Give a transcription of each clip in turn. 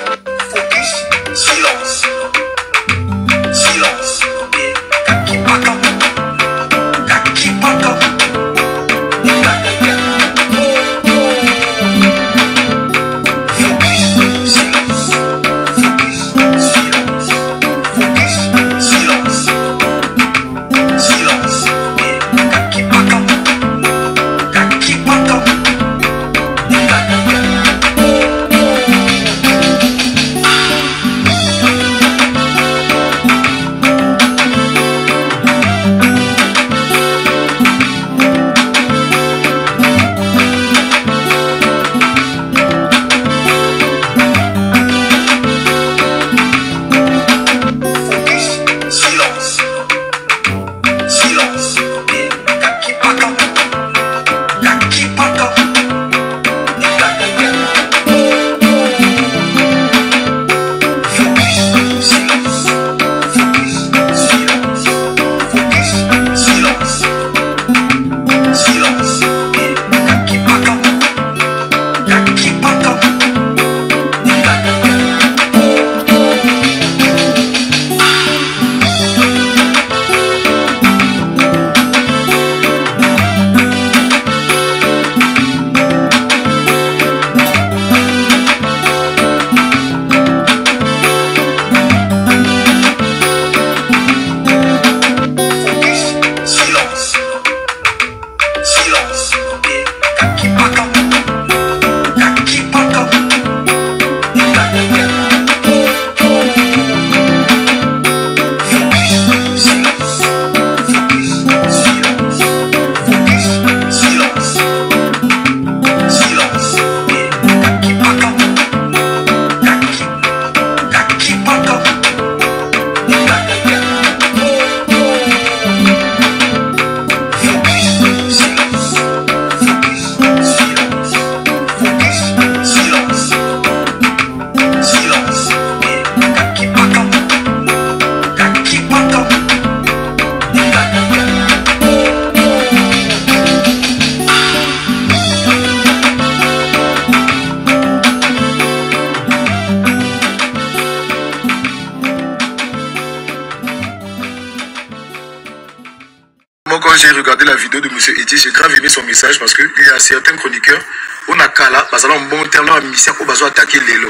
Quand j'ai regardé la vidéo de M. Eti, j'ai grave aimé son message parce qu'il y a certains chroniqueurs, on a qu'à là, parce qu'on a un bon terme, on a mis ça pour attaquer l'élo.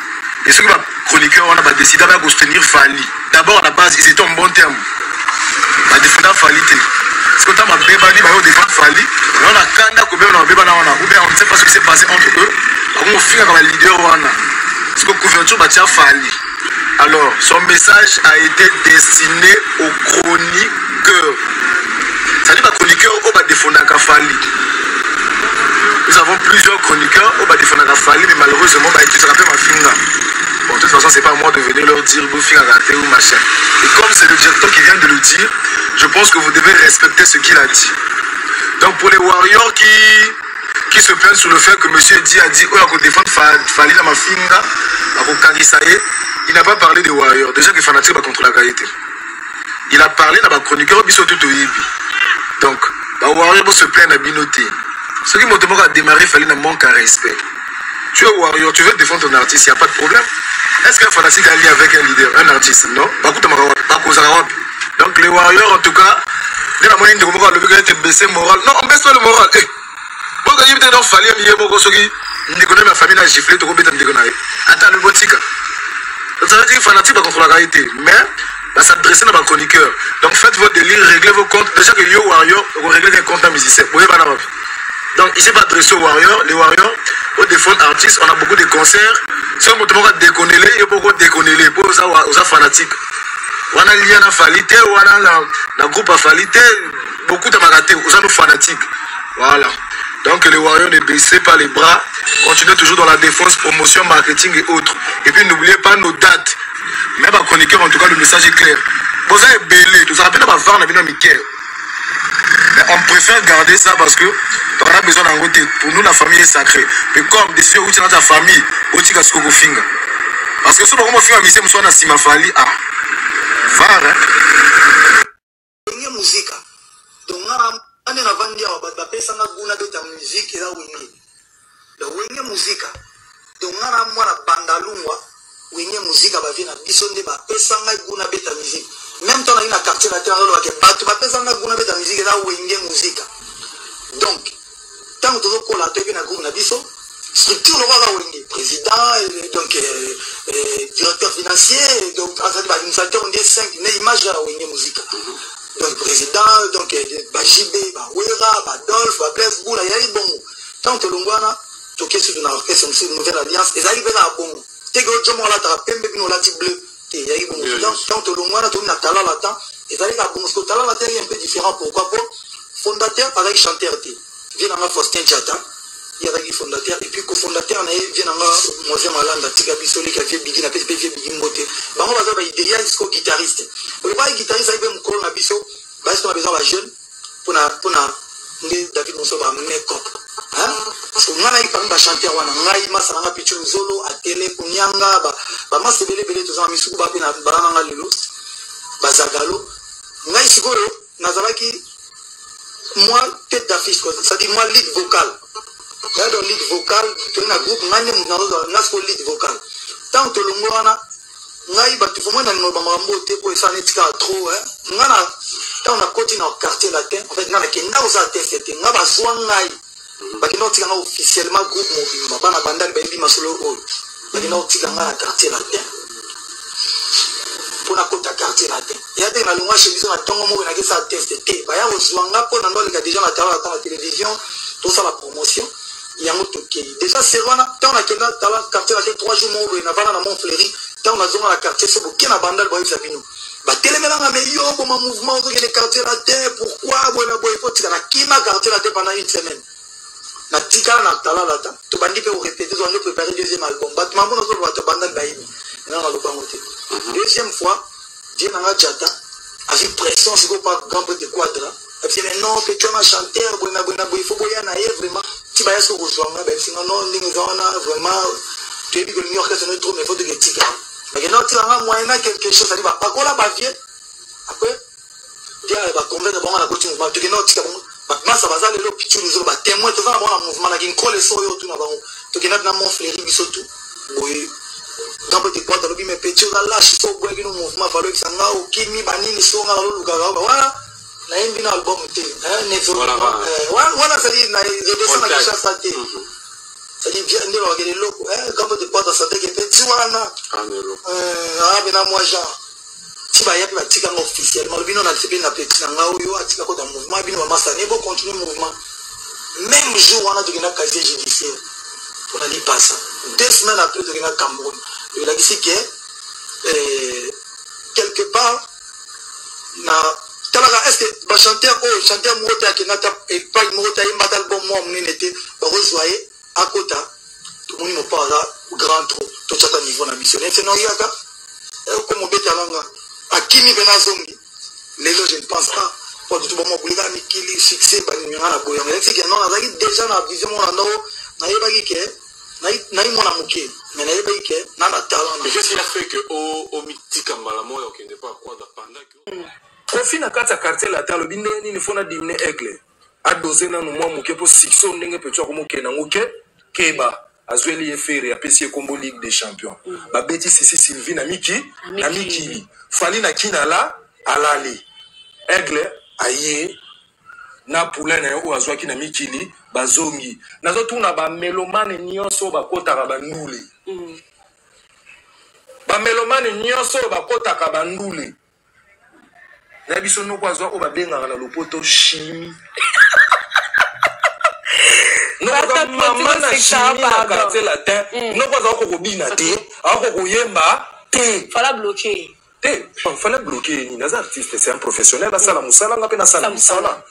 Et ceux qui sont chroniqueurs, on a décidé de soutenir Fali. D'abord, à la base, ils étaient en bon terme. On a défendu Fali. Parce que quand on a défendu Fali, on a Kanda, on ne sait pas ce qui s'est passé entre eux. On a fait comme un leader. Parce que la couverture va tirer Fali. Alors, son message a été destiné aux chroniqueurs. C'est-à-dire que les chroniqueurs ont défendu Fali. Nous avons plusieurs chroniqueurs qui ont défendu Fali, mais malheureusement, ils ont appelé ma finga. Bon, de toute façon, ce n'est pas à moi de venir leur dire vous finga raté ou machin. Et comme c'est le directeur qui vient de le dire, je pense que vous devez respecter ce qu'il a dit. Donc, pour les warriors qui se plaignent sur le fait que M. Edi a dit oh, il faut défendre Fali dans ma finga, il n'a pas parlé des warriors. Déjà, qu'il fanatique contre la qualité. Il a parlé dans ma chroniqueur, il tout donc, les warriors se plaignent à binoter. Ceux qui m'ont demandé à démarrer, il fallait un manque à respect. Tu es warrior, tu veux défendre ton artiste, il n'y a pas de problème. Est-ce qu'un fanatique a lié avec un leader, un artiste? Non. Donc les warriors, en tout cas, dès la moyenne de moral, le gars était baissé moral. Non, on baisse pas le moral. Bon, quand il y a des falliers, il y a des gens qui ma famille a giflé, tu peux me attends, le botique. Ça veut dire que fanatique va contre la qualité. Mais, va s'adresser dans ma chroniqueur. Donc faites vos délires, réglez vos comptes. Déjà que yo warrior, vous réglez des comptes à musiciens. Vous voyez pas là. Donc il s'est pas adressé aux warriors. Les warriors, au défaut d'artistes, on a beaucoup de concerts. Si on va déconner, il y a beaucoup de déconner pour aux fanatiques. On a lié à Falité, on a la groupe à Falité, beaucoup de maratés, aux fanatiques. Voilà. Donc les warriors ne baissez pas les bras. Continuez toujours dans la défense, promotion, marketing et autres. Et puis n'oubliez pas nos dates. Même à chroniqueur, en tout cas, le message est clair. Vous avez belé, tout ça rappelle ma var, mais on préfère garder ça parce que on a besoin d'un côté. Pour nous, la famille est sacrée. Mais comme des cieux où tu as ta famille, où tu as ce qu'on fait. Parce que si on a fait un mission, on a si ma famille, ah, var, hein. Musique. Donc, on a vendu à pesa na guna de ta musique et la wingi. La wingi musique. Donc, on a moi la bandalungwa. bamika bavi na biso nde bapesa ngai guna beta musique même temps na quartier la terre lobake bato bapesa ngai guna beta musique eza wenge musique donc tant que tozokola toyebi na groupe na biso structure lokoka wenge président donc directeur financier donc azali baadministrateur nde 5 ne image ya wenge musique donc président donc bajibe bawera badolphe bablaise bula yali bongo tant tolongwana tokesi na orchestre monsieur nouvelle alliance ezali mpe na bongo teke ojomo alataka pembe bino olati bleu te yali bongo tant tolongwana tomi na talala temps ezali ka bongo parce que talala temps est un peu différent pourquoi pour fondateur avec chanteur te vie nanga Faustin Chata yazaki fondateur et puis cofondateur na ye vie nanga Mose Malanda tika biso lika vie bigi na pesi vie bigi mbote bango baza ba idéal jusqu'au guitariste pour pas guitariste ayibe mukolo na biso basi to besoin ba jeune pona nde David Monso ba make-up hein parce que ngana ipa ba chanteur wana ngai masala nga pichu zolo a télé kunyanga ba masebele bele to za misuku ba pena barana nga lelo bazagalo ngai sikoyo nazalaki moi tête d'affiche ça dit moi lead vocal là dans lead vocal to na groupe ngane mnazo na so lead vocal tant to longwana ngai batu fo mwana no ba mambo te ko ça netika trop hein ngana tant on a continué au quartier latin en fait ngana kenda osa tester ngaba so ngai bakino tika nga officiellement groupe mobimba bana bandali ba mbi masolo oyo bakino tika nga na quartier latin pour na kota quartier latin ya te na longwa chemise na tongo mo na kesa tester te ba ya ozwanga po na ndoli ka déjà na tala la télévision tout ça la promotion yango tokei déjà c'est wana tant na kenda tala quartier latin 3 jours mo na bana na Montfleury tant na zonga la quartier so bo kena bandali ba yisa bino ba telemelanga me yo bo ma mouvement zo ke quartier latin pourquoi bona boy faut tika na kima quartier latin pendant une semaine na tika na tala la ta to bandi pe répéter zo on préparer deuxième album bat mambo na zo ba bandali ba yibi na na lobango te deuxième fois Dieu n'a Chata a fait pression sur pas grand peu de quadra et puis non que tu as chanteur bona il faut boya na vraiment tu vas se rejoindre ben sinon non n'ingana vraiment tu es que l'union que trop mais faut de tika mais non tu as moyen quelque chose ça dit pas quoi la bavier après Dieu va convaincre bon la continue mais tu non tika bon ma ça va ça le pichu nous ba témoin tout ça bon mouvement la qui colle so yo tout na bango to kena na Montfleury biso tout boy dans petit point dans le mais petit là lâche so boy qui nous mouvement valeur qui sanga au kimi banini so ngala lo luka voilà na imbi na album te neto voilà ça dit na redescend na kisha santé ça dit bien ndelo ngeli loko quand petit point dans santé que petit wana bena moi genre ti ba yapi batika officiellement le bino na tipe na petit nga oyo atika ko dans mouvement bino masa ne bo continuer mouvement même jour on a de na casier judiciaire on a dit pas ça 2 semaines après de na Cameroun il a dit que quelque part na talaga est-ce que ba chanteur mota ki nata et pas mota i matal bon moi n'était ba rejoyer à kota tout le monde ne pas là grand trop tout ça à niveau na missionnaire c'est non yaka comme betalanga akini benazongi lelo je ne pense pas pour tout bon bulika mikili succès ba ni ngana boya mais c'est que non azaki déjà na vision on na yebaki que na imona muke mais na yebaki que na talent mais qu'est-ce qu'il a fait que au mitika malamo yo kende pas quoi pendant que kofi na kata quartier la talo binde ni faut na dimne aigle a doser na no mwa muke po sikso ndenge petwa ko muke na muke keba azweli efere apesi kombo Ligue des Champions ba beti sisi Sylvie na miki fali na kinala alali aigle aye na poulain na yo azwaki na mikili bazongi nazo tuna ba melomane nyonso bakotaka bandule ba melomane nyonso bakotaka bandule na biso noko azwa o babengaka na lopoto chimie noko mama na chimie na quartier latin noko azwa ko kobina te ako koyemba te fallait bloquer ni naza artiste c'est un professionnel asala musala nga pe na sala musala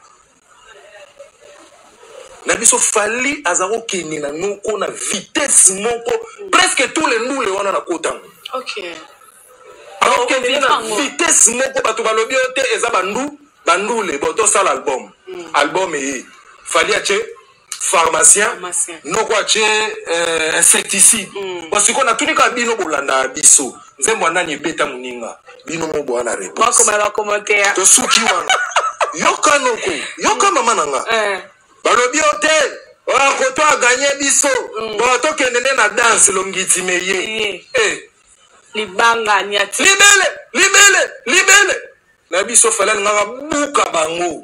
na biso fali azako kini na noko na vitesse moko presque tous les nous les wana na kota OK alors que na vitesse moko bato balobi te eza bandule boto sala album et fali ache pharmacien noko ache insecticide parce qu'on a tout ka bino bolanda biso nzembo nani beta muninga bino mo bwana réponse to suki wana yoka mama nanga balobi hotel ko to a gagné biso to kende na danse longiti meye libanga niati libele na biso fala ngaka buka bango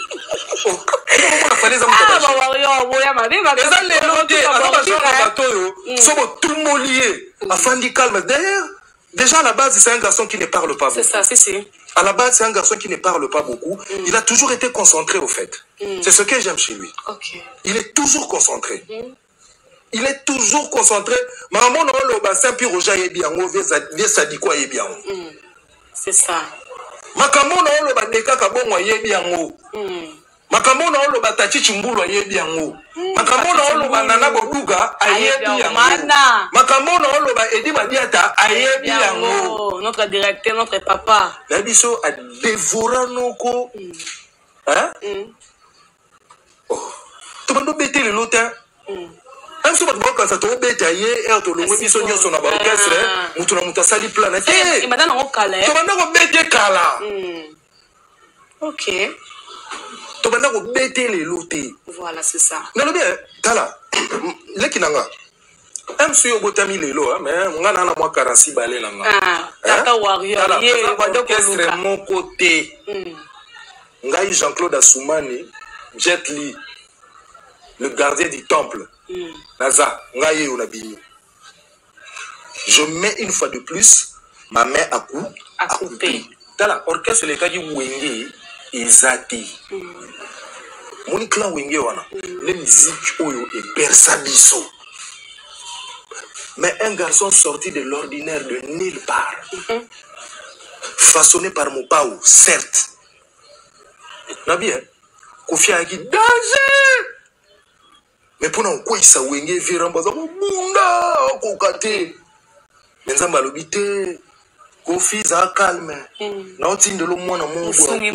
D'ailleurs, déjà à la base, c'est un garçon qui ne parle pas beaucoup. C'est ça, c'est. À la base, c'est un garçon qui ne parle pas beaucoup. Il a toujours été concentré, au fait. C'est ce que j'aime chez lui. Okay. Il est toujours concentré. Il est toujours concentré. Maman, non, le bassin, puis Roja est bien, vieux Sadiko est bien. C'est ça. Makambo, non, le badeka kabongo est bien. Makambo na olo batachi chimbulu ayebi yango. Makambo na olo banana boduga ayebi yango. Makambo na olo ba edi badiata ayebi yango. Notre directeur, notre papa. La biso a dévoré noko. Hein? Oh. Tu vas nous bêter le lotin. Même si tu vas ça te bêter hier, tu vas nous biso nyoso na orchestre, mutuna mutasali plan. Et maintenant on calé. Tu vas nous bêter kala. OK. Voilà, c'est ça. Non, bien, Tala, Lekinanga. Un monsieur Botami Lelo, mais on a un mois 46 balais là. Tata Warrior, orchestre mon côté. Ngai Jean-Claude Assoumani, Jet Li, le gardien du temple. Naza, Ngai Onabini. Je mets une fois de plus ma main à couper. Tala, orchestre les Kadi Wenge. Ezati. Mon clan wenge wana. Les musiques oyo et persabiso. Mais un garçon sorti de l'ordinaire de nulle part. Façonné par mon pao, certes. Nabi, Kofi Aki, danger! Mais pour nous, quoi, ça wenge virambaza, bunda, kokate. Menzamba lobite. Kofi za calme. Na otinde lo mwana mungu.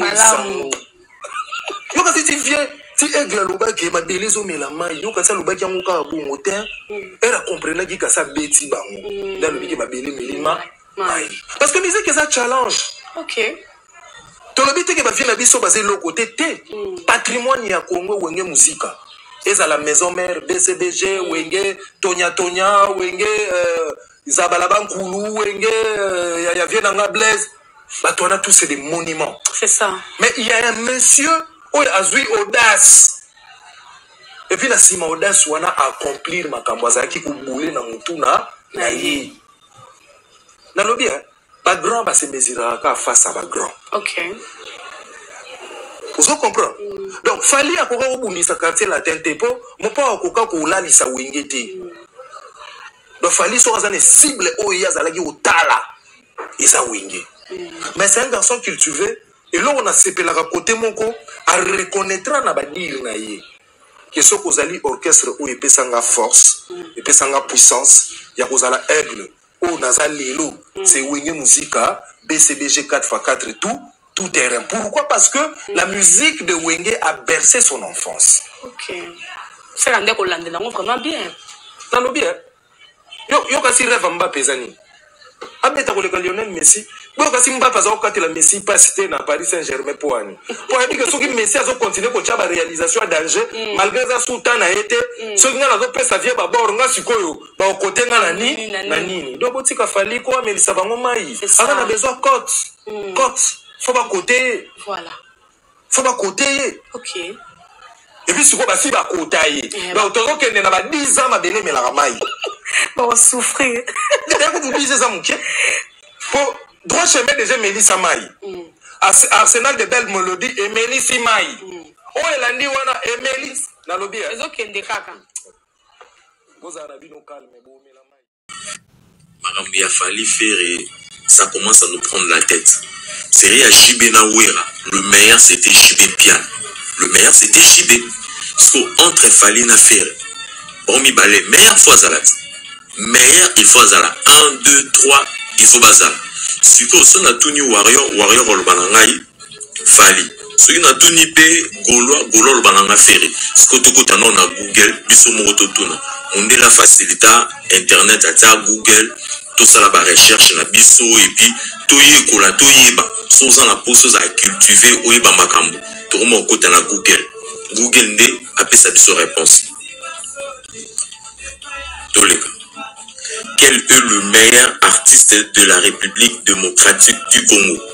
Yo kasi ti viens, ti aigle loba ke mabele zo melama, yo kasi loba ki yango ka bongo te. Era comprendre ki kasa beti bango. Da lobi ki mabele melima. Parce que musique c'est un challenge. OK. To lobi te ke ba vie na biso basé le côté te. Patrimoine ya Congo wenge musika. Eza la maison mère BCBG wenge Tonya wenge Zabalaban Koulou, Wenge, ya Vienanga Blaise. Bah, toi, on a tous c'est des monuments. C'est ça. Mais il y a un monsieur, où il a joué audace. Et puis, la sima audace, on a accomplir ma kamwaza qui peut bouler dans mon touna. Naïe. Dans le bien, pas grand, bah, c'est mesura face à pas grand. OK. Vous comprenez? Donc, fallait à quoi on sa quartier la tente po, mon pas à quoi qu'on l'a lisa wingeti. Donc, fallait soit une cible où il y a zalagi au tala. Et ça wingé. Mais c'est un garçon cultivé. Et là, on a séparé la côté mon co à reconnaître na badir na yé. Que ce qu'on a orchestre où il peut s'enga force, il peut s'enga puissance, il y a qu'on a aigle, où naza lelo, c'est wingé musica, BCBG 4x4 et tout terrain. Pourquoi? Parce que la musique de Wenge a bercé son enfance. OK. C'est l'endroit qu'on l'a vraiment bien. Dans le bien. Yo kasi rêve Mbappé zani. Abeta ko le Lionel Messi. Bo kasi Mbappé za ko la Messi passe na Paris Saint-Germain pour ani. Pour dire que soki Messi a continuer ko tchaba réalisation à danger malgré ça sultan a été soki nga zo pesa vie ba bor nga sikoyo ba côté nga na nini. Donc botika fali ko amelisa bango mai. Aka na besoin cote. Faut pas côté. Voilà. Faut pas côté. OK. Et puis, si vous avez un côté, vous avez 10 ans à béné, mais la ramaille. On va souffrir. Vous disez ça, mon pied. Pour droit chemin, déjà, Mélissa Maï. Arsenal de belles mélodies, et Mélissa Maï. Oh, elle a dit, voilà, et Mélissa. Dans le bien. Les autres qui ont des caca. Vous avez nos calmes, mais vous, mais la maille. Madame, il a fallu faire et ça commence à nous prendre la tête. C'est rien à Chibé Nawera. Le meilleur, c'était Chibé Pian. Le meilleur, c'était Chibé. Parce qu'entre Fali na faire. Bon, mi balé, meilleur fois Zalat. Meilleur, il faut Zalat. 1, 2, 3, il faut Bazal. Ce qu'on a tout ni Warrior le Banangaï, Fali. Ce qu'on a tout ni P, Gaulois le Bananga Ferry. Ce qu'on a non à Google, Bissomorototuna. On est la facilité, Internet, à Google, tout ça la recherche, na biso, et puis, tout y est cola, tout y est bas. Sans la pose à cultiver, ou y est makambo. Tout le monde côté na Google. Google n'est pas sa biso réponse. Tous les cas. Quel est le meilleur artiste de la République démocratique du Congo?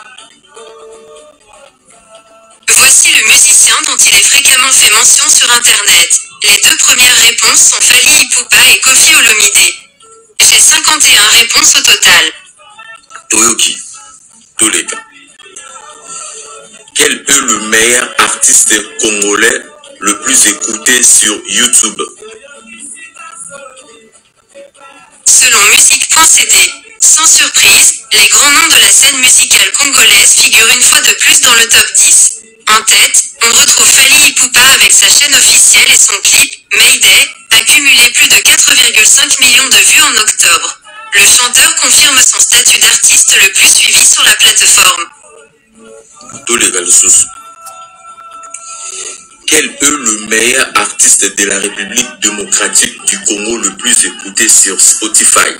Voici le musicien dont il est fréquemment fait mention sur Internet. Les deux premières réponses sont Fally Ipupa et Koffi Olomide. J'ai 51 réponses au total. Toyoki, tous les cas. Quel est le meilleur artiste congolais le plus écouté sur YouTube? Selon musique.cd, sans surprise, les grands noms de la scène musicale congolaise figurent une fois de plus dans le top 10. En tête, on retrouve Fally Ipupa avec sa chaîne officielle et son clip, Mayday, a cumulé plus de 4,5 millions de vues en octobre. Le chanteur confirme son statut d'artiste le plus suivi sur la plateforme. Tous les gars de sous. Quel est le meilleur artiste de la République démocratique du Congo le plus écouté sur Spotify?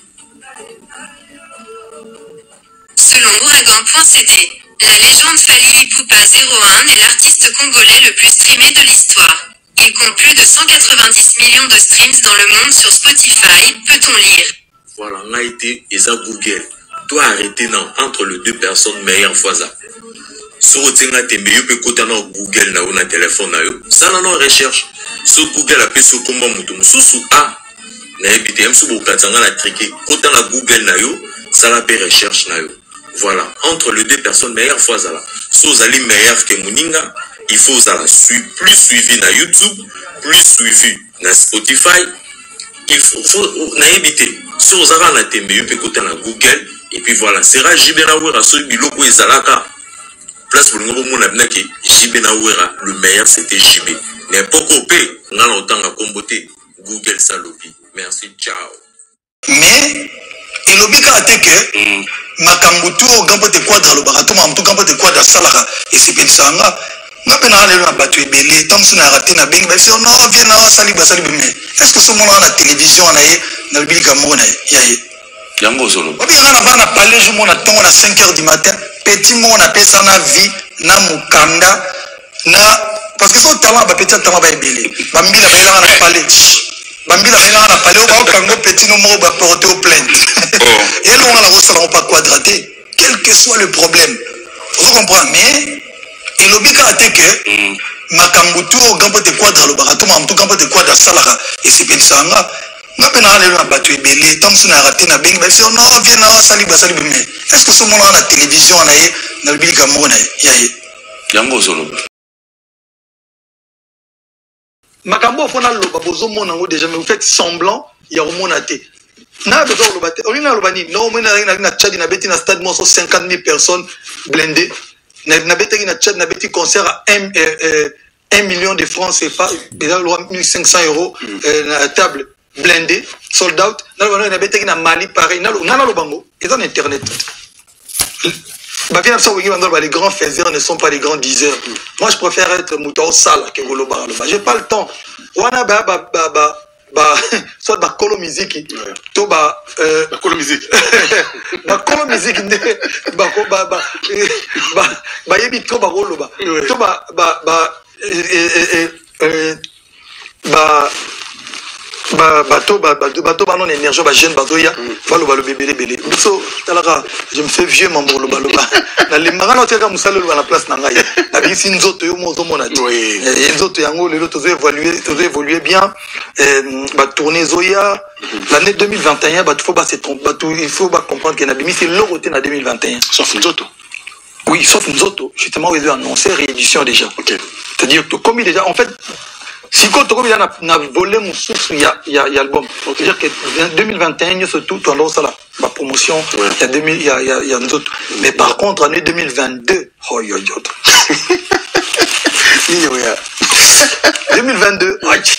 Selon Ouragan.cd, la légende Fally Ipupa 01 est l'artiste congolais le plus streamé de l'histoire. Il compte plus de 190 millions de streams dans le monde sur Spotify, peut-on lire. Voilà, on a été Eza Google. Toi arrêter entre les deux personnes meilleures fois ça. Sur le côté Google na ou na téléphone na yo. Ça na non recherche. Sur Google appelle sur combat mutum. Sous A. Na ebitm sous bokatanga na triqué. Côté na Google na yo, ça la paie recherche na yo. Voilà, entre les deux personnes meilleures fois ça là. Si vous allez meilleur que Muninga, il faut ça là plus suivi na YouTube, plus suivi na Spotify. Il faut na éviter. Si vous avez na tembe yo pe côté na Google et puis voilà, sera Jibenawera so biloko ezalaka. Place pour nous mon abna ki Jibenawera le meilleur c'était JB. N'importe quoi, on a longtemps à comboter Google salopi. Merci, ciao. Mais il obika ateke makambutu gambo te quadra lo barato mamtu gambo te quadra salaka et c'est pensanga ngapena lelo na batu ebele tamsu na raté na bengi mais on vient na sali basali mais est-ce que ce moment na télévision na bilika mona yaye yango zolo obi ngana bana parler je mona tongo na 5h du matin petit mona pesa na vie na mukanda na parce que son talent ba petit talent ba ebele bambila bela na parler bambila bela na parler ba kango petit no mo ba porter au plainte et nous on a reçu pas quadraté quel que soit le problème vous comprenez mais il obika ateke makambutu gambo te quadra lo barato mamtu gambo te quadra salaka et c'est pensanga ngapena lelo na batu ebele tamsu na raté na bengi mais on vient na sali basali mais est-ce que ce moment na télévision na bilika mona yaye yango zolo makambo fona loba bozo mona ngo déjà mais vous faites semblant ya mona te na bezo loba te on ina loba ni no mona na Tchad na beti na stade mo 50 000 personnes blindées na beti na Tchad na beti concert à 1 million de francs CFA et là 1500 € na table blindée sold out na beti na Mali pareil na lobango et dans internet les grands faiseurs ne sont pas les grands diseurs. Moi, je préfère être mouton sale que Goloba. J'ai pas le temps. Wana soit ba kolo musique, to ba kolo musique. Ba kolo musique ba yebi to ba Goloba. To bateau non énergie ba jeune bateau ya baloba le bébé belé so talaka je me fais vieux mambo lo baloba na le marano teka musalo lo na place na ngai na bisi nzoto yo mozo mona nzoto yango lelo to évoluer bien ba tourner zoya l'année 2021 ba faut pas se tromper il faut pas comprendre que na bimi c'est l'oroté na 2021 sauf nzoto. oui sauf nzoto justement ils ont annoncé réédition déjà. OK. C'est-à-dire que comme déjà en fait si quand on a volé mon source, il y a album. C'est-à-dire que 2021, surtout, tu as ça là, ma promotion, il y a un autre. Mais par contre, année 2022, oh yo yo. 2022.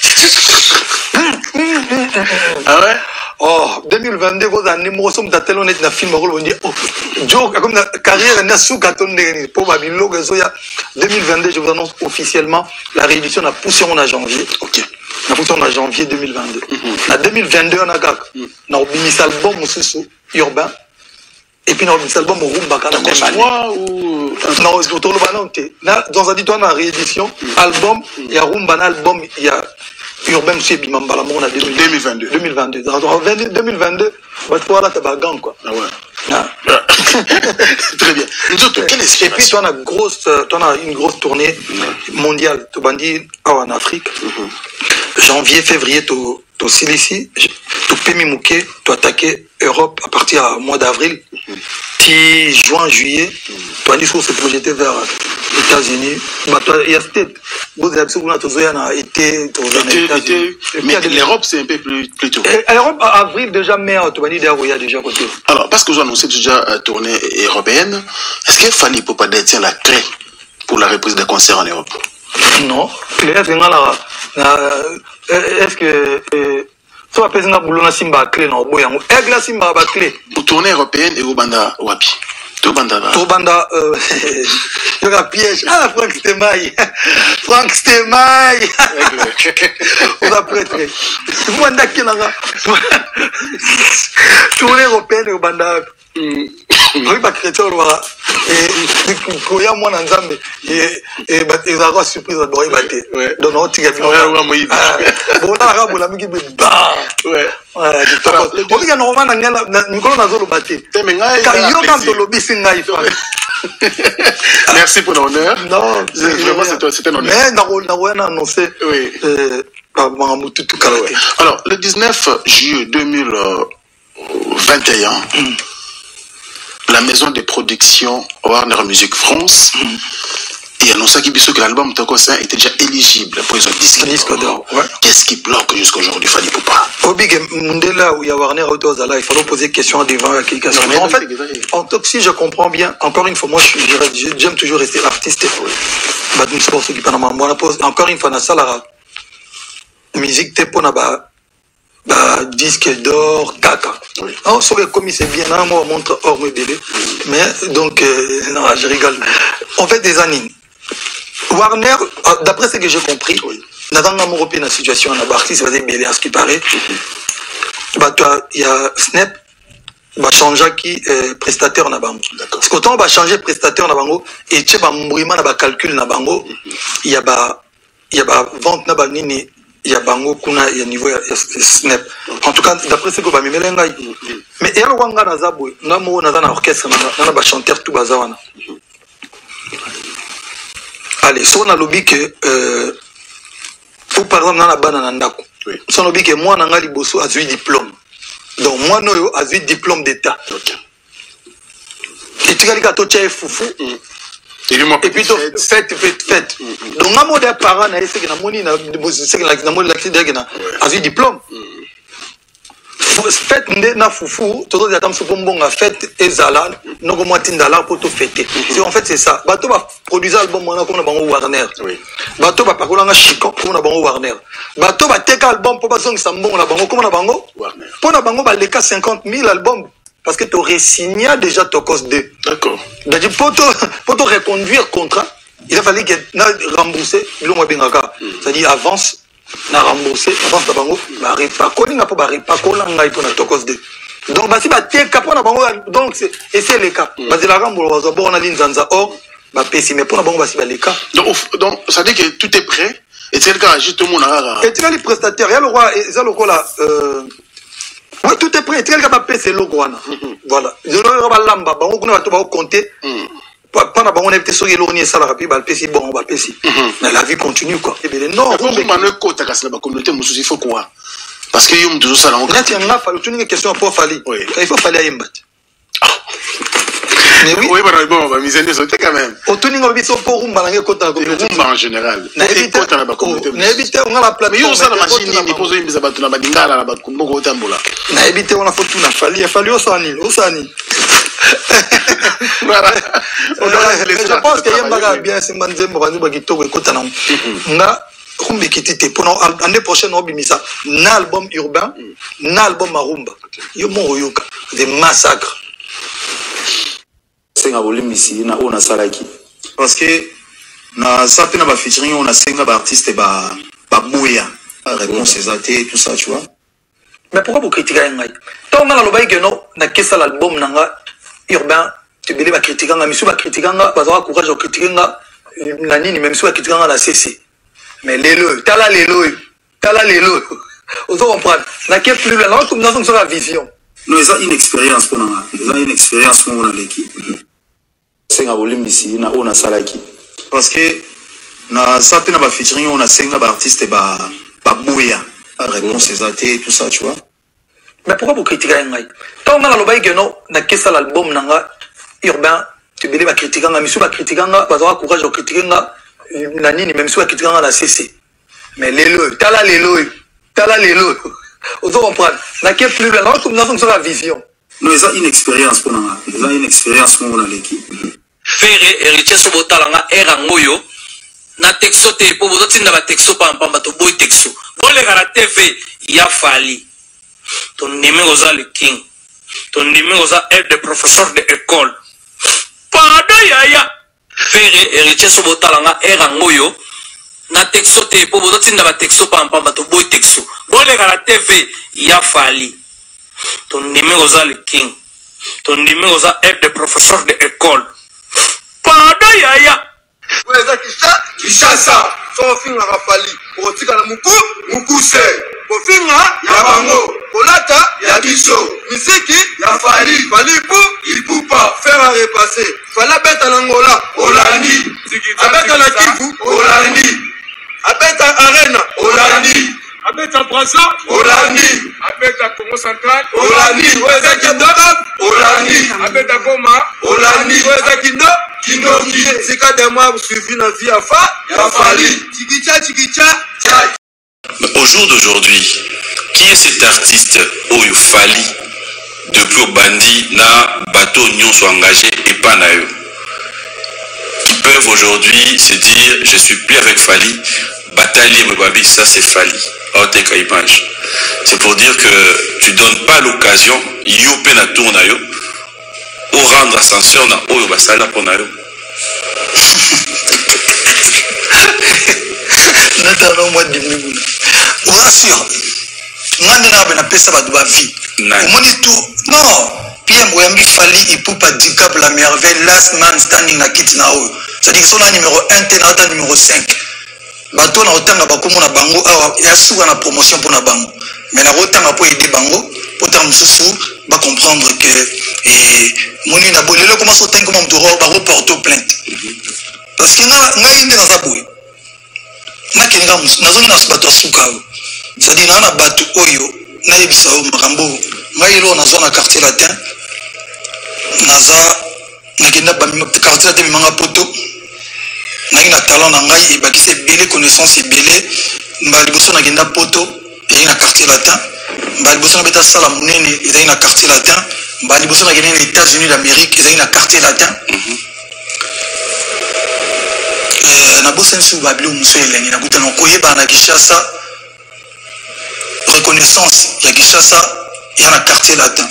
Ah ouais? Oh, 2022, vous avez un sommes d'attelle honnête na film on dit oh, Joe comme la carrière n'a sous carton pour ma bilo 2022, je vous annonce officiellement la réédition n'a poussé en janvier. OK. Na poussé en janvier 2022. En 2022 on a gag. Na obimi album mususu urbain et puis na obimi album rumba kana même année. Ou non, autour le balance. Dans un dit on a réédition album il y a rumba album il y a urbain monsieur Bimambala on a 2022 donc 2022 voilà t'as bagan quoi. Ah ouais. Très bien. Et puis tu as une grosse tournée mondiale tu bandis en Afrique janvier février tu Silici tu Pemi Mouké tu attaquer Europe à partir du mois d'avril puis juin juillet tu as dit sur se projeter vers États-Unis il y a peut-être vous avez été mais l'Europe c'est un peu plus tôt. L'Europe avril déjà mai tu vas dire il y a déjà côté. Alors parce que vous annoncez déjà tournée européenne, est-ce qu'il fallait pour pas détenir la clé pour la reprise des concerts en Europe? Non, est-ce que ça va peser na boulot na simba clé na oboya ngo egla simba ba clé pour tournée européenne et au banda wapi to banda il y a piège Frank Stemaille on va prêter vous anda kinanga tournée européenne au banda oui ba chrétien wa et koya mwana nzambe et ba ezako surprise ba boy baté donc on tiga bien bon là ka bola miki ba ouais on dit que normalement na Nicolas Nazolo baté quand yo quand to lobby singai fa. Merci pour l'honneur. Non, vraiment c'était un honneur. Mais on a annoncé alors le 19 juillet 2021 la maison de production Warner Music France et annonça que l'album Tokos 1 était déjà éligible pour les disques d'or. Qu'est-ce qui bloque jusqu'aujourd'hui Fally Ipupa? Obig Mundela où il y a Warner Autozala, il fallait poser question devant la question. En fait, en toxi, je comprends bien. Encore une fois, moi, j'aime toujours rester artiste. Encore une fois, dans ça, la musique, t'es pour disque d'or, caca. On saurait comme c'est bien, moi, on montre hors mes bébés. Mais, donc, non, je rigole. On fait des animes. Warner, d'après ce que j'ai compris, dans la situation, on a artiste, c'est bien à ce qui paraît. Il y a Snap, va changer qui prestataire na bango. Parce que quand on va changer prestataire na bango et tu vas mourir na ba calcul na bango, il y a vente na banini, il y a bango kuna il y a niveau Snap. En tout cas d'après ce que va memela ngai. Mais il y a le wanga na zabwe, ngamo na na orchestre na ba chanteur tout bazawana. Allez, si on a lobby que ou par exemple dans la banane ndako. Si on lobby que moi na ngali bosso a eu diplôme. Donc moi no a eu diplôme d'état. Et tu as to chef foufou. Et puis fête. Donc na mo des parents na ese que na moni na c'est que na moni l'accident na a eu diplôme. Fête na foufou, tout le temps se bonga fête ezala noko motinda la pour tout fêter. C'est en fait c'est ça. Bato va produire album mona comme na bango Warner. Bato va pakola nga chiko comme na bango Warner. Bato va teka album pour bazong sa mbongo na bango comme na bango Warner. Pour na bango ba leka 50 000 albums parce que tu aurais signé déjà Tokos 2. D'accord. Donc pour te reconduire contrat, il a fallu que na rembourser le mois bengaka. C'est-à-dire avance na remboursé avance na bango ba repakoli na po ba repakola ngai po na Tokos 2. Donc basi ba teka po na bango donc c'est le cas. Basi la rambo wa zo bona linzanza or ba pesi mais po na bango basi ba le cas. Donc ça veut dire que tout est prêt et c'est le cas juste tout le monde a. Et tu as les prestataires, il y a le roi là oui, tout est prêt, tu as le cas ba pesi le roi na. Voilà. Je le ba lamba bango kuna ba to ba compter. Pendant qu'on était sur l'éloigné ça la rapide bah le PC bon on va PC mais la vie continue quoi et bien non on va ne côté qu'à la communauté mususu il faut quoi parce que yom toujours ça là on là tu as fallu une question pour Fally il faut Fally Imbat mais oui bon bah mise en sauter quand même au tuning on vit pour rumba la côté la communauté en général côté la communauté na éviter on a la plateforme mais ça la machine ni pose une bizaba tuna badingala na bakumboko tambola na éviter on a faut tout na Fally osani voilà. Je pense qu'il y a un bagage bien, c'est Manzembo, Bagito, et Kotanam. Na, Rumbekitite, pendant l'année prochaine, on bimisa, un album urbain, un album marumba. Yomo Yoka, des massacres. C'est un volume ici, on a Salaki. Parce que, na sapina ba featuring, on a 5 artistes et ba bouya. Réponse exaltée, tout ça, tu vois. Mais pourquoi vous critiquez un gars? Tant qu'on a le bail que non, na qu'est-ce l'album nanga urbain, tu veux les critiquer, mais si vous critiquez, vous avez courage de critiquer, même si vous critiquez la CC. Mais l'élo, t'as là l'élo, tala lelo ozo comprendre na ke plus là non comme dans la vision non eza une expérience pour nga eza une expérience mo na l'équipe senga bolimbisi na ona salaki parce que na ça na ba featuring on a senga ba artiste ba boya réponse exacte tout ça tu vois. Mais pourquoi vous critiquez ngai tant nga loba igeno na kesa l'album nanga urbain tu bele ba critiquer nga misu ba critiquer nga ba za courage de critiquer nga na nini même si ba critiquer nga na CC mais lelo tala lelo ozo comprendre na ke plus là non comme dans la vision non eza une expérience pour nga eza une expérience mo na l'équipe Ferre héritier so botala nga era ngoyo na texto te po bozotinda ba texto pamba to boy texto bolega na TV ya Fally ton numéro za le king ton numéro za aide de professeur de école pada yaya Ferre héritier so botala nga era ngoyo na texto te po bozotinda ba texto pamba to boy texto bolega na TV ya Fally ton numéro za le king ton numéro za aide de professeur de école pada yaya weza Kishasa so finga Fally otika na mukuse bofinga ya bango kolata ya biso misiki ya Fally ipupa faire repasser fala beta na ngola olandi abeta na Kivu olandi abeta arena olandi abeta Brazza olandi abeta Congo Central olandi weza Kindoka olandi abeta Goma olandi weza Kindoki sika de moi suivi na vie ya Fally chikicha Au jour d'aujourd'hui, qui est cet artiste Oyo Fally depuis au Bandi na bateau Nyon soit engagé et pas na eux qui peuvent aujourd'hui se dire je suis plus avec Fally batailler Babi ça c'est Fally. C'est pour dire que tu donnes pas l'occasion yo pena tourna yo au rendre ascenseur na Oyo basala pour na yo. Natalo moi dimibuna. On rassure. Ngande na bena pesa ba doba vie. Omoni tout. Non. Pierre Moyambi Fally ipupa dicap la merveille last man standing na kit na Oyo. C'est-à-dire son numéro 1 tenata numéro 5. Bato na otanga bakomo na bango awa ya suka na promotion pour na bango. Mais na otanga pour aider bango pour tant mususu ba comprendre que moni na bolelo comment so tengo mon tour ba reporter plainte. Parce que nga inde na zaboué. Na kenga mus na zoni na subato suka. C'est-à-dire na bato oyo na yebisa o makambo ngai lo na zona quartier latin. Naza na kenda ba quartier latin manga poto. Na talent na ngai ebakise belé connaissance belé mbali boso na kenda poto et na quartier latin mbali boso na beta sala munene et na quartier latin mbali boso na kenda les États-Unis d'Amérique et na quartier latin na boso nsu babilo muso elengi na kutana koyeba na Kinshasa reconnaissance ya Kinshasa et na quartier latin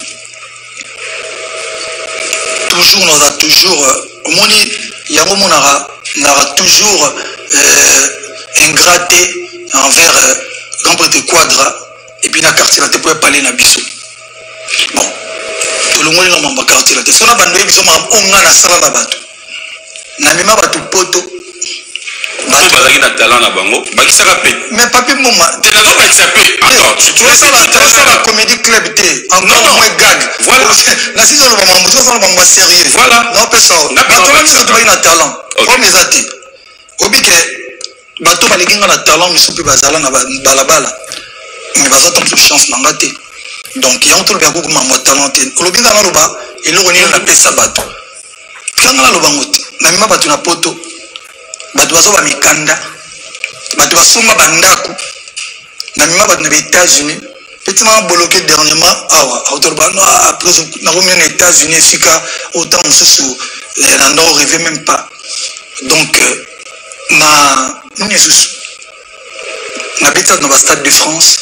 toujours nous a toujours omoni yango monara n'aura toujours ingraté envers grand prêtre Quadra et puis na quartier la te pour parler na biso bon tout le monde na mamba quartier la te sona bando biso ma onga na sala na bato na mema bato poto bato bazaki na talent na bango bakisaka pe mais papi moma te nazo bakisa pe attends tu vois la comédie club te encore moins gag voilà na si zolo mama muso zolo mama sérieux voilà non pesa na bato na talent comme les athées obike bato balekinga na talent miso pe bazala na balabala mais bazata plus chance nanga te donc yango to lobako kuma mo talent te olobinga na loba eloko nini na pesa bato kanga na loba ngote na mima bato na poto bato bazo ba mikanda bato basomba bandako na mima bato na ba États-Unis petit na bloqué dernièrement awa autour no après na remis aux États-Unis sika autant sous na non rêver même pas donc na Jesus na beta dans le stade de France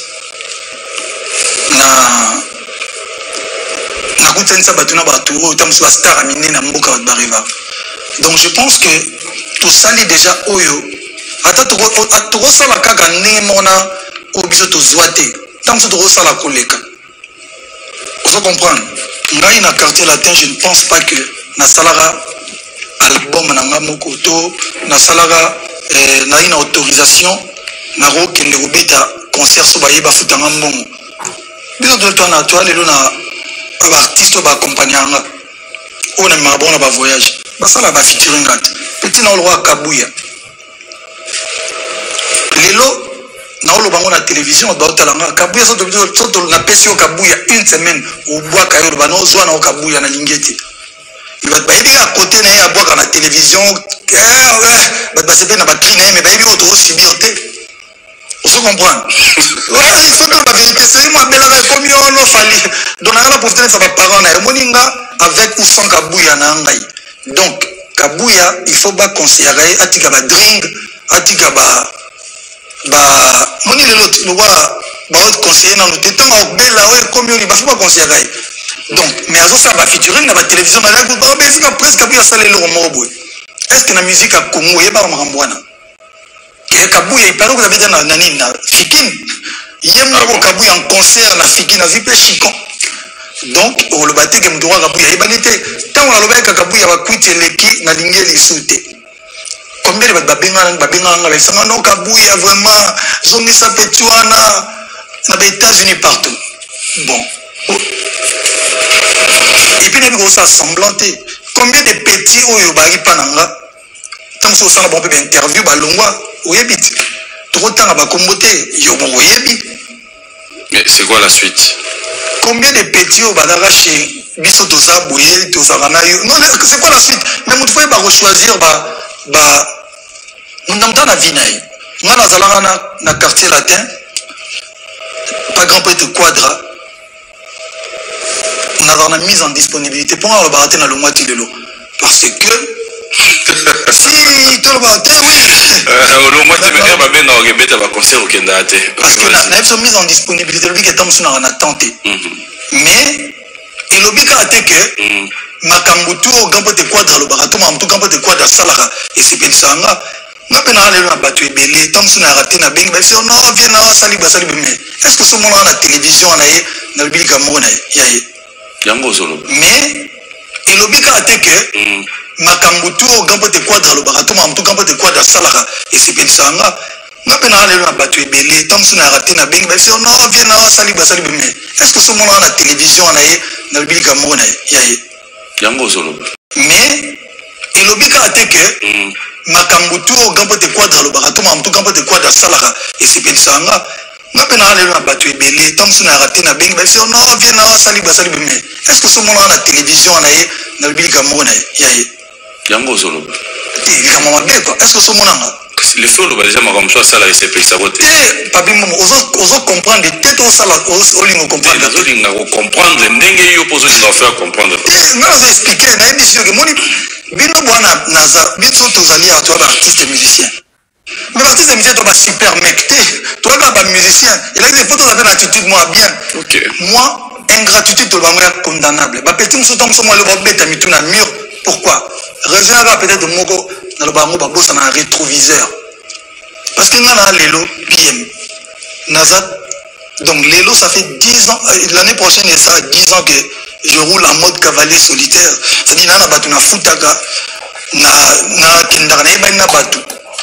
na kutensa batuna batu autant sous star aminé na mboka bariva donc je pense que tout ça li déjà oyo ata to sala kaka ne mona obiso to zoate tant que to sala koleka vous comprendre ngai na quartier latin je ne pense pas que na salara album na ngamoko to na salara na une autorisation na rokende robeta concert so baye bafutanga mbongo biso totwana to lelo na artiste ba accompagnanga on a mabona ba voyage basala ba featuring ate petit na roi Kabuya lelo na olo bango na télévision ba otalanga Kabuya so to na pesio Kabuya une semaine au bois kayo ba no zwa na Kabuya na lingeti ba yebi à côté na ya bois na télévision ba sepe na ba trine mais ba yebi auto subir te on comprend ouais il faut que la vérité c'est moi belaka comme on lo fali donc na profiter ça va parents na moninga avec ou sans Kabuya na ngai donc Kabuya il faut pas considérer atika ba drink atika ba moni le roi ba autre conseiller dans le temps au bela ouais comme il va faut pas considérer donc mais à ça va featuring na ba télévision na la ko ba mais presque Kabuya ça le romobo est-ce que la musique a Congo yeba mambwana Kabuya il paraît que vous avez dit na Fikin yemmo Kabuya en concert na Fikin na vipe chicon donc on le battait comme droit Kabuya ibanité tant on a le ka Kabuya va quitter l'équipe na lingeli souté combien de babenga ba sanga no Kabuya vraiment zongi sa petuana na ba États-Unis partout bon et puis les ça semblanté combien de petits oyo bari pananga tant que ça bon peu interview ba longwa oyebit trop temps ba komboté yo bon oyebi mais c'est quoi la suite combien de petits au badara chez biso toza boye toza na yo non c'est quoi la suite mais vous pouvez pas choisir nous n'avons pas la vie naïe moi na quartier latin pas grand prêtre quadra on a la mise en disponibilité pour on va barater dans le mois de l'eau parce que si tout le monde oui le mois de mai va bien organiser un concert au Kenda parce que la mise en disponibilité le que tam suna en attente mais il obika ate que makambutu au gambo de quadra le barato mamtu gambo de quadra salara et c'est bien ça nga pena le na batu ebele tam suna raté na beng mais on a vient na sali basali mais est-ce que ce moment na télévision na le bilika mona yaye yango zolo mais il obika ate que makambutu au gambo de quadra le barato mamtu gambo de quadra salara et c'est bien ça nga pena le na batu ebele tam suna raté na beng mais on a vient na sali basali mais est-ce que ce moment na télévision na le bilika mona yaye yango zolo mais il obika ate que makambutu au gambo de quadra le barato mamtu gambo de quadra salara et c'est bien ça nga pena le na batu ebele tam suna raté na beng mais on a vient na sali basali mais est-ce que ce moment na télévision na le bilika mona yaye yango zolo et comment on bien quoi est-ce que ce moment le fait le déjà ma comme ça ça la c'est ça voter papi momo ozo comprendre tête au sala au lingo comprendre la zoli ngako comprendre ndenge yo pozo nga faire comprendre nga vous expliquer na émission que moni bino bwana naza bino tozali à toi artiste musicien mais artiste musicien toi super mec toi là musicien il a des photos avec l'attitude moi bien OK moi ingratitude to bango condamnable ba petit muso tam so moi le ba beta mituna mur pourquoi reviendra peut-être moko na le bango ba bossa na rétroviseur parce que nga na lelo PM naza donc lelo ça fait 10 ans l'année prochaine et ça 10 ans que je roule en mode cavalier solitaire c'est-à-dire na batu na futaka na kindara na batu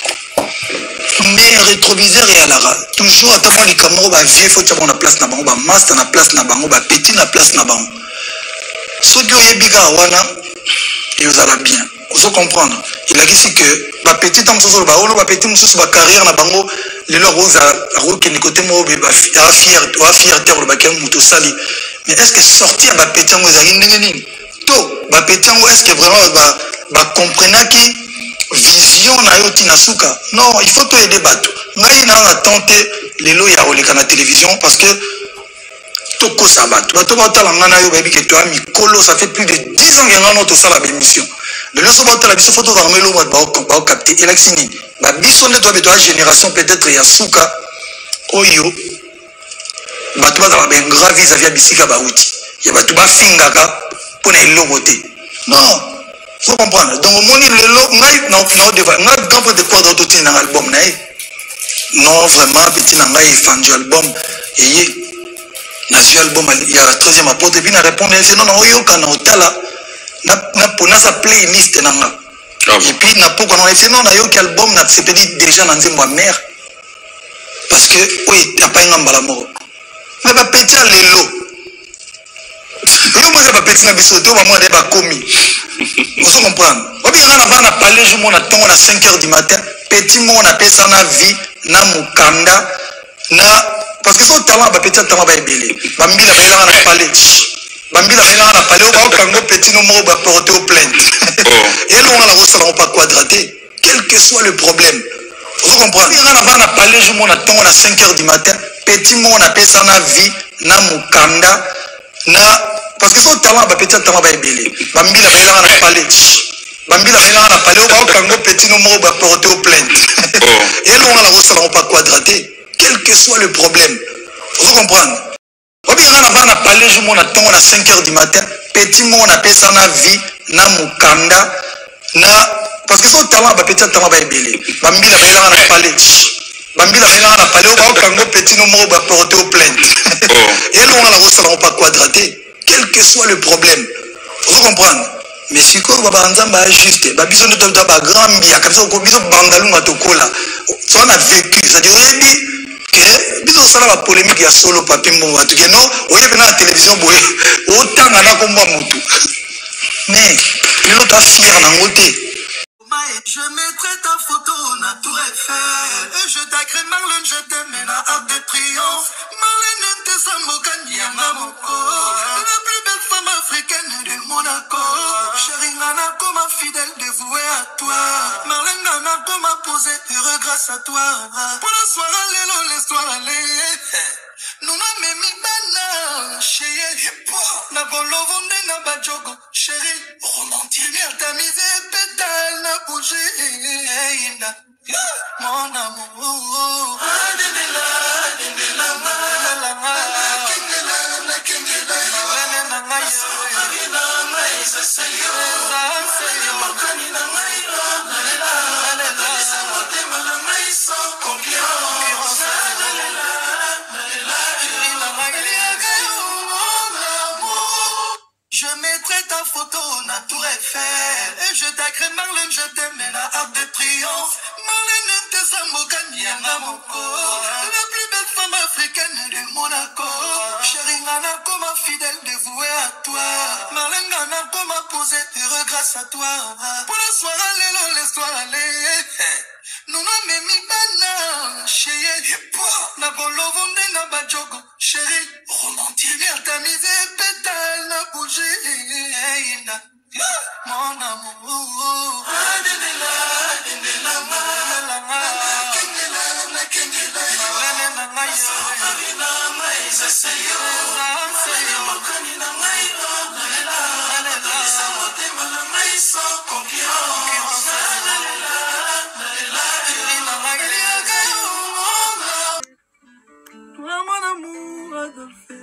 mais rétroviseur et à la toujours attends les caméras ba vieux faut avoir na place na bango ba master na place na bango ba petit na place na bango ce que yebika wana ils allaient bien vous comprendre il a dit que ba petit tam so ba olo ba petit mususu ba carrière na bango le leur rose a roké ni côté mo ba fier terre ba kem muto sali mais est-ce que sortir ba petit ngo za ndengeni to ba petit ngo est-ce que vraiment ba comprendre qui vision na yo tina suka non il faut to aider bato ngai na tenter lelo ya oleka na télévision parce que toko sabat bato ba tala ngana yo baby que toi mikolo ça fait plus de 10 ans que ngana to sala émission le leso ba tala biso photo va melo ba capter électini ba biso ne doit être génération peut-être ya suka oyo bato ba ba grave vis-à-vis bisika ba uti ya bato ba fingaka pona ilogote non faut comprendre donc mon lelo ngai non devant ngai camp de quoi d'autre tin dans album na non vraiment petit na ngai fan du album et na sur album il y a 13e apporte et puis na répondre c'est non oyo kana otala na pona sa playlist na nga et puis na pourquoi non fait non na yo album na c'est petit déjà dans nzembo mère parce que oui t'as pas un mbalamo mais ba petit lelo yo moi ba petit na biso to ba moi de ba komi vous comprenez obi ngana va na parler je mon attend à 5h du matin petit mon a pesa na vie na mukanda na parce que son talent ba petit talent ba ebele bambila ba na parler bambila ba na parler ba kango petit no mo ba porter au plainte et nous on a reçu la pas quadraté quel que soit le problème vous comprenez on va na parler je mon attend à 5h du matin petit mon a pesa na vie na mukanda na parce que son talent ba petit talent ba ebele bambila ba na parler bambila ba na parler ba kango petit no mo ba porter au plainte et nous on a reçu la pas quadraté quel que soit le problème vous comprenez obi ngana va na parler je mon attend à 5h du matin petit mon a pesa na vie na mukanda na parce que son talent ba petit talent ba ebele bambila ba na parler bambila ba na parler ba kango petit no mo ba porter au plainte et nous on a reçu la pas quadraté quel que soit le problème vous comprenez mais si quoi ba nzamba juste ba biso nto ba grand bia comme ça ko biso bandalunga tokola so on a vécu ça dit oyebi que biso sala ba polémique ya solo papi mbongo atu que non oyebi na télévision boye otanga na komba mutu mais l'autre a fier na ngote. Je mettrai ta photo na Tour Eiffel et je t'agrée Marlène, je t'aime la Arc de Triomphe. Marlène te Samokani Yamamoko, la plus belle femme africaine de Monaco. Chérie Nana comme fidèle dévouée à toi. Marlène Nana comme posé heureux grâce à toi. Pour la soirée l'histoire allée. Nous n'avons mis bana, chérie. Na bolovo na bajogo, chérie. Romantique, ta mise pétale na bougie. Mon amour. Je mettrai ta photo na Tour Eiffel et je t'agrée Marlène, je t'aime la Arc de Triomphe. Marlène te Samokani Yamamoko, la plus belle femme africaine de Monaco. Chérie Nana comme fidèle dévouée à toi. Marlène Nana comme posé heureux grâce à toi. Pour la soirée l'histoire allée. Nous n'avons mis bana, chérie. Na bolovo na bajogo, chérie. Romantique, ta mise pétale na bougie. Mon amour. Toi mon amour Adolphe,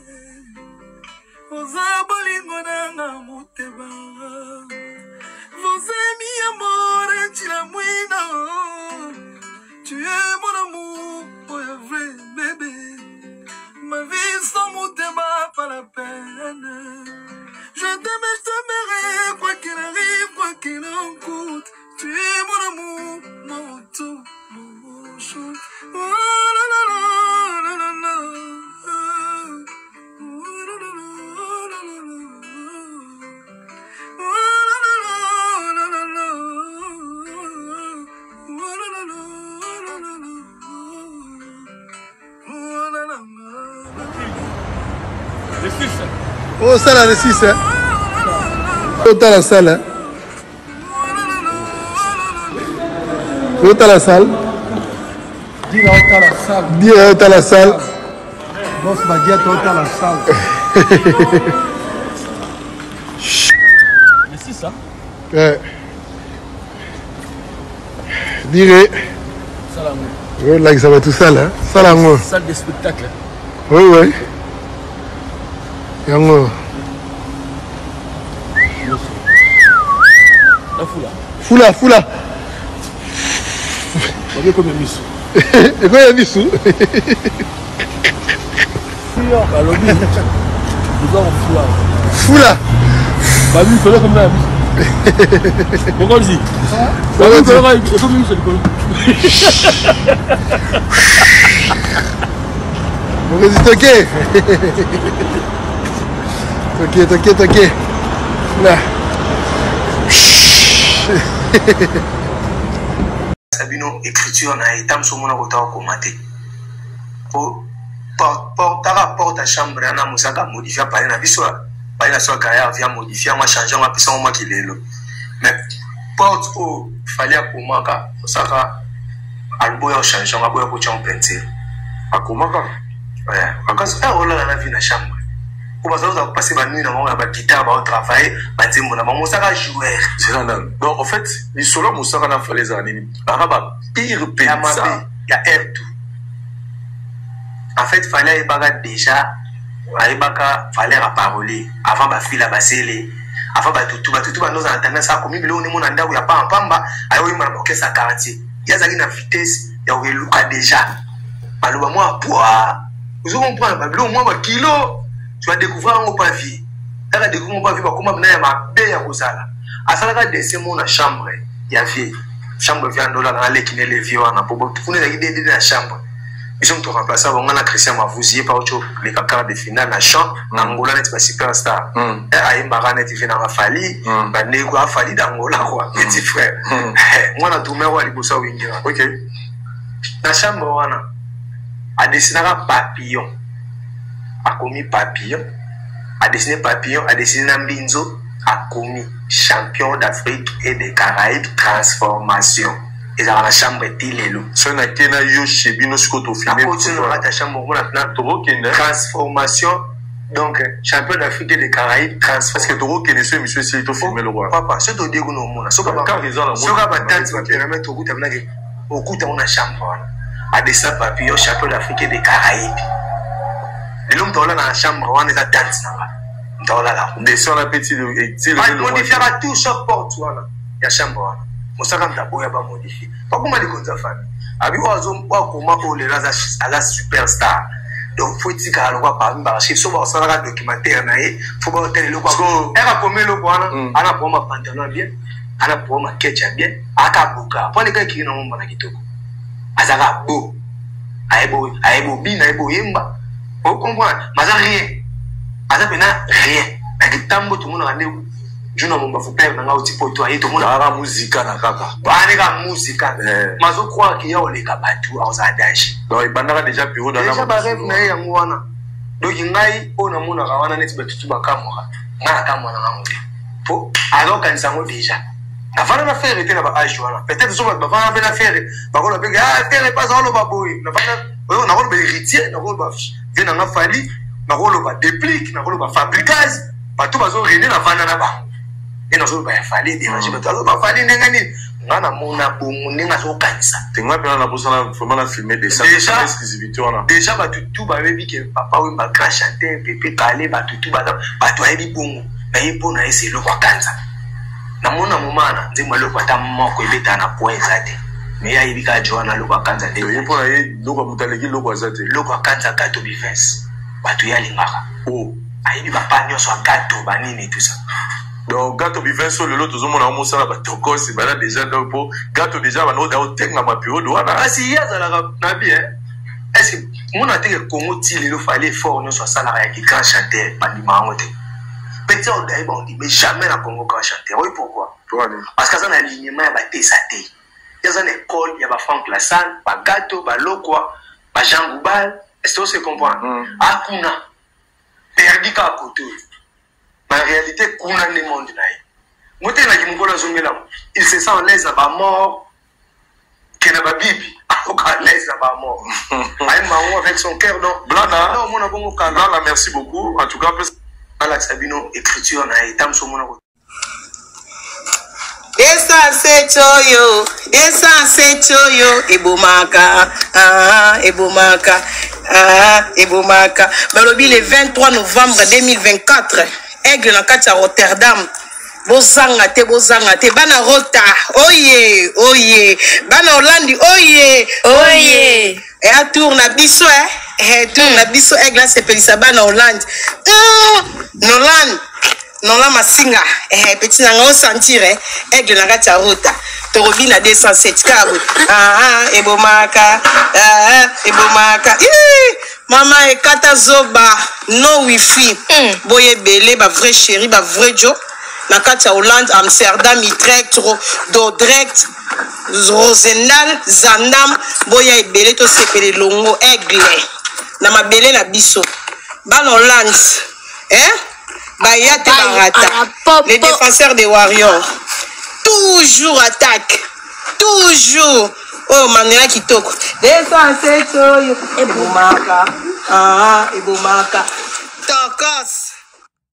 oza bolingo nanga motema, vos amis amour Chilamwina, tu es mon amour, oh vrai bébé, ma vie sans motema pas la peine, je t'aimerai quoi qu'il arrive, quoi qu'il en coûte, tu es mon amour, mon tout, mon chou, oh la la la la la la. Oh, ça là, le 6, hein. Oh, t'as la salle, hein. Oh, t'as la salle. Dis là, t'as la salle. Dis là, t'as la salle. Boss Baguette, t'as la salle. Mais c'est ça. Ouais. Dirais. Salam. Oui, là, ça va tout seul, hein. Salam. Salle de spectacle. Oui, oui. Yango. La foula. Foula, foula. On est comme un miss. Et quoi, il y a un miss? Nous avons foula. Foula. Bah, lui, il connaît comme un miss. Mokonzi. Mokonzi toke. Toke. Là. Sabino écriture na etam somona kota komate. Porte à chambre na musaka modifier parler na biso. Parler na so kaya via modifier ma changer ma pesa moi kilelo. Mais porte au fallait akomaka saka alboya changer ma boya ko chon peinture. Akomaka. Ouais, parce que on a la vie na chambre. Pour ça, vous avez passé la nuit dans la guitare, vous travaillez, vous avez joué. Donc, en fait, les solos, vous savez, dans les années, pire pays. Il y a air tout. En fait, il fallait déjà, il fallait parler avant de filer la basselle. Avant de tout, nous entendons ça comme il y a pas un pamba, il y a sa quartier. Il y a une vitesse, il y a déjà. Alors, moi, poids, vous comprenez, moi, kilo. Tu vas découvrir un papier. Tu vas découvrir un papier comment on a ma paix à Rosala. À ça, là, descend mon chambre. Il y a vie. Chambre vient de là, dans l'équipe, les vieux, on a pour vous aider dans la chambre. Ils sont tout remplacés. On a Christian Mavouzier, par autre chose, les cacards de finale, la chambre, Angola n'est pas superstar. Aïmbara n'est pas dans la Fali, Banego a Fali d'Angola, quoi, petit frère. Moi, on a tout le monde à l'Ibosa Wingira. Ok. La chambre, on a dessiné un papillon. A commis papillon, a dessiné papillon, a dessiné Nambinzo, a commis champion d'Afrique et des Caraïbes transformation. Et ça va la chambre Tilelo. Ça n'a qu'un yo chez Binoscoto filmé. La chambre transformation. Donc, champion d'Afrique et des Caraïbes transformation. Parce que Toro qui est ce monsieur, c'est tout filmé le roi. Papa, c'est au début non mona. Soka ba tante va permettre au goût d'avenir au goût dans la chambre. A dessiné papillon, champion d'Afrique et des Caraïbes. Et l'homme dans la chambre, on est à danse dans la descend la petite. On modifie à tout chaque porte, il y a chambre. On s'en rend à boire, on modifie. Pas comment les comptes à famille. Abi oazom pas comment on les à la superstar. Donc faut dire qu'à l'endroit par exemple, si on va faire un documentaire, faut pas tenir le quoi. Elle a commis le quoi, elle a pour ma pantalon bien, elle a pour ma ketchup bien, elle a bouka. Pour les gars qui n'ont pas de kitoko. Azara beau, aïbo bin, aïbo yemba. Vous comprenez? Mais ça rien. Ça n'a rien. Avec tambo tout le monde a rendez-vous. Je n'ai pas fait perdre dans le petit poteau. Tout le monde a la musique. La musique. Mais je crois qu'il y a les cabatou aux adages. Donc il y a déjà bureau dans la musique. Déjà rêve na ya ngwana. Donc ngai ona mona kawana net betutu bakamwa. Na kamwa na ngamude. Po alors quand ça mo déjà. Avant la faire était là-bas à Joana. Peut-être que avant la faire, par contre la faire pas ça le baboui. On a le héritier, on a vient dans Fali, on a déplique, on a fabricage, pas tout bazo réunir la vente là-bas. Et nous avons fallu déranger, mais tout va fallu n'engagner. On a mon abou, on est à son cancer. Tu vois bien la personne a vraiment filmé des déjà exclusivité on a. Déjà bah tout va bien que papa oui va grand chanter, pépé parler, bah tout bah toi il bon, mais il pour nous essayer le quoi cancer. Na mona mumana nzima lo kwata moko ebeta na poeza te me ya ibika Joana lo kwa kanza te yo pona ye lo kwa mutaleki lo kwa zate lo kwa kanza gato bifes batu ya lingaka ayibi ba panyo so gato banini tout ça donc gato bifes le lo tozo mona mosala ba tokosi bana déjà donc po gato déjà ba no da otenga ma période wana asi yaza la na bien est-ce que mona te Congo ti le fallait fort no so sala ya ki grand chanteur ba ni mangote. Petit on dit, mais jamais la Congo quand chanter. Oui, pourquoi? Parce que ça, a l'alignement, il y a des satés. Il y a une école, il y a Franck Lassane, Gâteau, Lokwa, Jean Goubal. Est-ce que vous comprenez? Akuna, perdu qu'à côté. Mais en réalité, Kuna le monde. Il se sent l'aise à la mort, qu'il n'a pas bibi. L'aise à la mort. Avec son cœur, donc. Blana, merci beaucoup. En tout cas, Alex Sabino écriture na etam somona ko Essence choyo ebomaka ebomaka balobi le 23 novembre 2024 Aigle na kati ya Rotterdam bozanga te bana Rota oye bana Hollande oye et à tour na biso tour na biso Aigle sepelisa bana Hollande non la masinga petit nanga o sentir aigle na kati ya rota torobi na 207 kabo ebomaka mama ekata zoba no wifi boye belé ba vrai chéri ba vrai jo na kati ya Hollande Amsterdam Utrecht Dordrecht Rosendal Zandam boya ebele to sepele longo aigle na mabele na biso ban Hollande Bayate Barata, les défenseurs des Warriors. Toujours attaque. Toujours. Oh, Manela Kitoko. Descends, c'est Ebomaka. Ebomaka. Tokos.